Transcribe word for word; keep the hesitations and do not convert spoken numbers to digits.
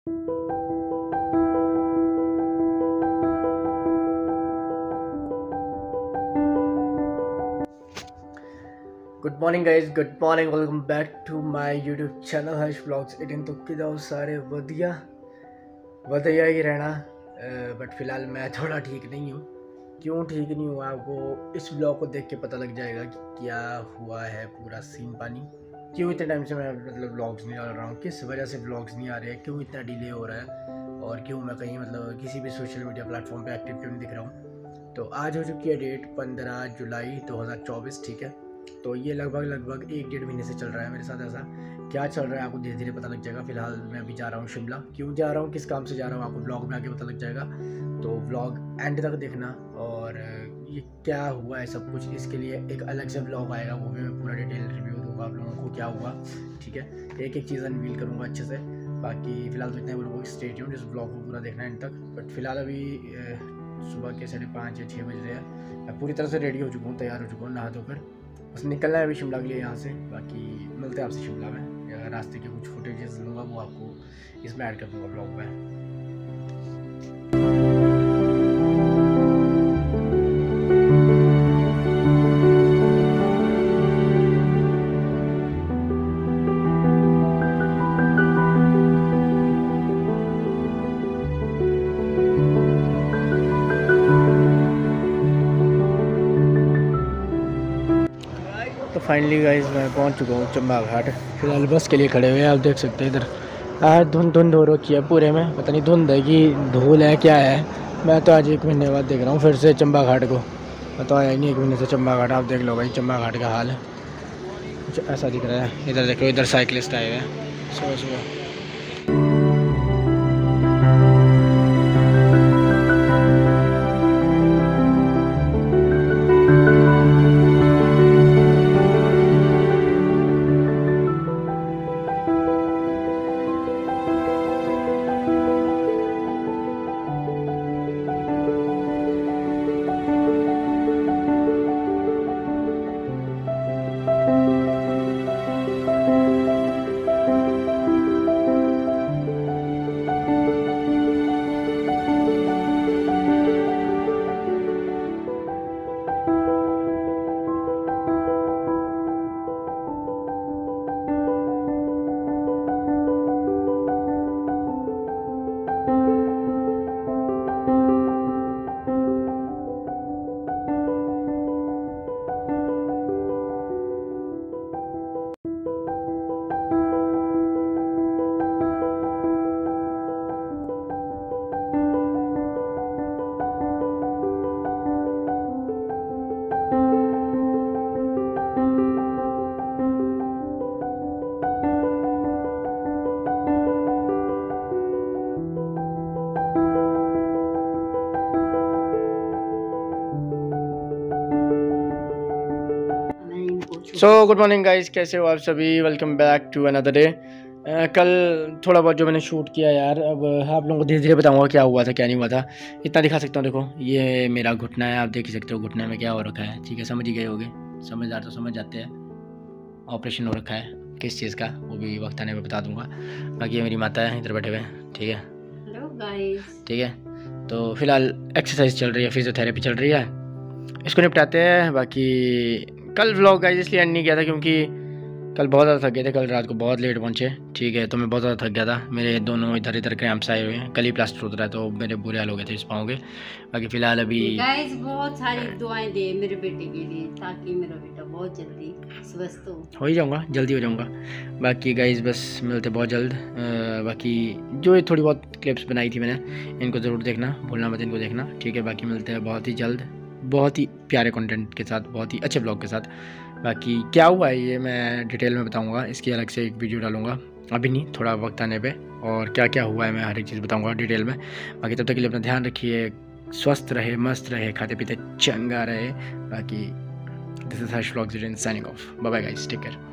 Good morning guys, good morning, welcome back to my YouTube channel Harsh vlogs eighteen. तो कि जाओ सारे वधिया वधिया ही रहना। बट फिलहाल मैं थोड़ा ठीक नहीं हूँ। क्यों ठीक नहीं हुआ आपको इस ब्लॉग को देख के पता लग जाएगा कि क्या हुआ है पूरा सीन पानी। क्यों इतने टाइम से मैं मतलब व्लॉग्स नहीं डाल रहा हूँ, किस वजह से व्लॉग्स नहीं आ रहे हैं, क्यों इतना डिले हो रहा है और क्यों मैं कहीं मतलब किसी भी सोशल मीडिया प्लेटफॉर्म पे एक्टिव क्यों नहीं दिख रहा हूँ। तो आज हो चुकी है डेट पंद्रह जुलाई दो हज़ार चौबीस, ठीक है। तो ये लगभग लगभग एक डेढ़ महीने से चल रहा है मेरे साथ। ऐसा क्या चल रहा है आपको धीरे धीरे पता लग जाएगा। फिलहाल मैं अभी जा रहा हूँ शिमला। क्यों जा रहा हूँ, किस काम से जा रहा हूँ, आपको ब्लॉग में आगे पता लग जाएगा। तो ब्लॉग एंड तक देखना। और ये क्या हुआ है सब कुछ, इसके लिए एक अलग से ब्लॉग आएगा, वो भी मैं पूरा डिटेल रिव्यू दूंगा आप लोगों को क्या हुआ, ठीक है। एक एक चीज़ अनवील करूँगा अच्छे से। बाकी फिलहाल तो इतना बोलूँगा स्टे ट्यून्ड, इस ब्लॉग को पूरा देखना एंड तक। बट फिलहाल अभी सुबह के साढ़े पाँच या छः बज रहे हैं। मैं पूरी तरह से रेडी हो चुका हूँ, तैयार हो चुका हूँ, नहा धोकर बस निकलना है अभी शिमला के लिए यहाँ से। बाकी मिलते हैं आपसे शिमला में। रास्ते के कुछ फुटेजेस लूँगा, वो आपको इसमें ऐड कर दूँगा ब्लॉग में। तो फाइनली गाइस मैं पहुंच चुका हूँ चंबा घाट। फिलहाल बस के लिए खड़े हुए हैं, आप देख सकते हैं इधर आज धुंध धुंध हो रखी है पूरे में। पता नहीं धुंध है कि धूल है क्या है। मैं तो आज एक महीने बाद देख रहा हूँ फिर से चंबा घाट को। मैं तो आया ही नहीं एक महीने से चंबा घाट। आप देख लो भाई चंबा घाट का हाल है कुछ ऐसा दिख रहा है। इधर देखो, इधर साइकिलिस्ट आए हुए हैं सुबह सुबह। सो गुड मॉर्निंग गाइस, कैसे हो आप सभी। Welcome back to another day. कल थोड़ा बहुत जो मैंने शूट किया यार, अब आप लोगों को धीरे धीरे बताऊंगा क्या हुआ था क्या नहीं हुआ था। इतना दिखा सकता हूँ, देखो ये मेरा घुटना है, आप देख ही सकते हो घुटने में क्या हो रखा है, ठीक है। समझ ही गए होगे, समझदार तो समझ जाते हैं। ऑपरेशन हो रखा है किस चीज़ का, वो भी वक्त आने पर बता दूंगा। बाकी ये मेरी माता है, इधर बैठे हुए हैं, ठीक है। हेलो गाइस, ठीक है। तो फिलहाल एक्सरसाइज चल रही है, फिजियोथेरेपी चल रही है, इसको निपटाते हैं। बाकी कल व्लॉग गाइस इसलिए एंड नहीं किया था क्योंकि कल बहुत ज़्यादा थक गए थे। कल रात को बहुत लेट पहुंचे, ठीक है। तो मैं बहुत ज़्यादा थक गया था, मेरे दोनों इधर इधर क्रैम्प्स आए हुए हैं। कल ही प्लास्टर उतरा है तो मेरे बुरे हाल हो गए थे इस पाँव के। बाकी फ़िलहाल अभी गाइस बहुत सारी दुआएं दे मेरे बेटे के लिए ताकि मेरा बेटा बहुत जल्दी स्वस्थ हो हो ही जाऊँगा, जल्दी हो जाऊँगा। बाकी गाइस बस मिलते बहुत जल्द। आ, बाकी जो ये थोड़ी बहुत क्लिप्स बनाई थी मैंने, इनको ज़रूर देखना, भूलना मत इनको देखना, ठीक है। बाकी मिलते हैं बहुत ही जल्द, बहुत ही प्यारे कंटेंट के साथ, बहुत ही अच्छे ब्लॉग के साथ। बाकी क्या हुआ है ये मैं डिटेल में बताऊंगा, इसकी अलग से एक वीडियो डालूंगा, अभी नहीं, थोड़ा वक्त आने पे। और क्या क्या हुआ है मैं हर एक चीज़ बताऊंगा डिटेल में। बाकी तब तक के लिए अपना ध्यान रखिए, स्वस्थ रहे, मस्त रहे, खाते पीते चंगा रहे। बाकी this is Harsh vlogs signing off, bye bye guys, take care.